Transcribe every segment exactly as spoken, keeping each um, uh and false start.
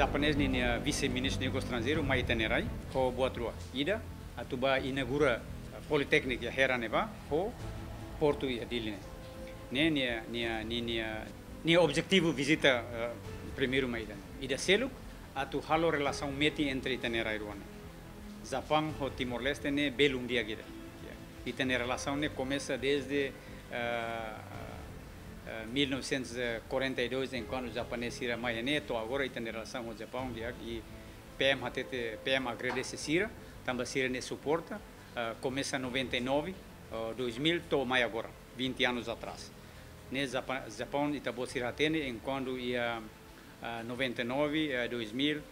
japonês ni vice-ministro de negócio estrangeiro mai tenerai ho buat rua ida atuba inaugura politeknik ya hera neba ho porto ya diline ne nia nia nia nia objetivo visita uh, primeiro mai ida ida selu atu halo relação meti entre tenerai ruane Japão ho Timor Leste ne belum dia gida e tem relação ne começa desde uh, Uh, mil novecentos e quarenta e dois, enquanto o japonês era mais neto, agora tem relação com o Japão, e P M, P M agradece Sira, também Sira ne suporta, uh, começa em noventa e nove, uh, dois mil, estou mais agora, vinte anos atrás. Ne Japão, Japão itabo Sira tem, enquanto ia uh, noventa e nove, uh, dois mil,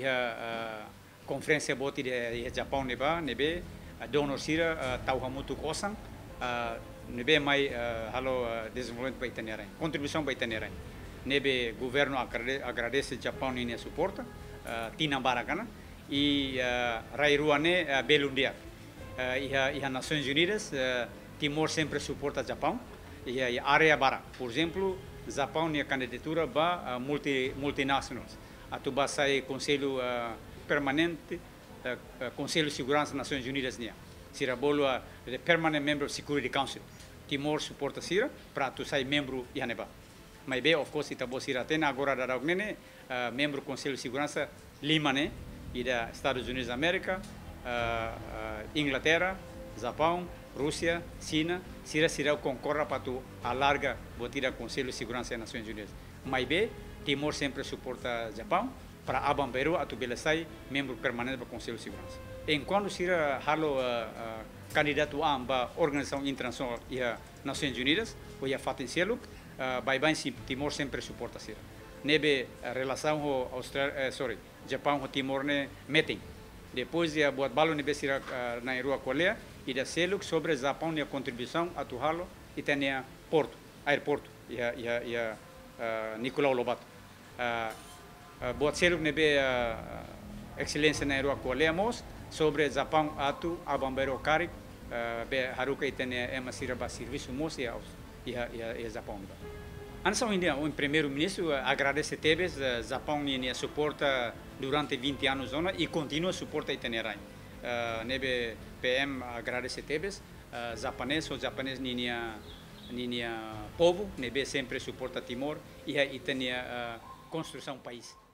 ia uh, conferência boti de Japão neba, nebe, uh, donor Sira, uh, Tauhamutu Kosan, uh, nebe mai uh, halo uh, desenvolvimento para Itanerai, contribuição para Itanerai. Nebe governo agrade, agradece Japão e ne suporta, uh, tina barakana e uh, rairuane uh, belundia. Uh, e a Nações Unidas, uh, Timor sempre suporta Japão e a área bara. Por exemplo, Japão ne candidatura ba uh, multi multinacionais. Atuba sai conselho uh, permanente, uh, uh, conselho de segurança das Nações Unidas nia. Sira bolo a uh, permanent member of Security Council. Timor suporta Sira para tu sai membro ihaneba. Mas bem, of course, itabo Sira tem agora da nene uh, membro do Conselho de Segurança lima né e da Estados Unidos da América, uh, uh, Inglaterra, Japão, Rússia, China. Sira Sira concorra para tu alarga botira Conselho de Segurança das Nações Unidas. Mas bem, Timor sempre suporta Japão para abambeiro a tu belesai membro permanente do Conselho de Segurança. Enquanto Sira halo uh, uh, candidato a uma organização internacional e a Nações Unidas, ou a fatem selo, vai bem se Timor sempre suporta Sira. Nebe a relação com Austrália, uh, sorry, Japão com Timor ne meeting. Depois de buat balo nebe Sira uh, na rua Coreia e da selo sobre Japão ne contribuição a tu halo e tem a porto, aeroporto e a e a, e a uh, Nicolau Lobato. Uh, uh, buat selo nebe uh, excelência na rua Coreia mos sobre Japão atu abambeiro cari uh, be haruka itene ema Sira ba serviço mos e e e Japão. Anção India, o primeiro-ministro agradece Tebes, uh, Japão ne suporta durante vinte anos zona e continua suporta Itanerai. Uh, nebe P M agradece Tebes, uh, japonês ou japonês ninia ninia povo, nebe sempre suporta Timor e itene uh, construção país.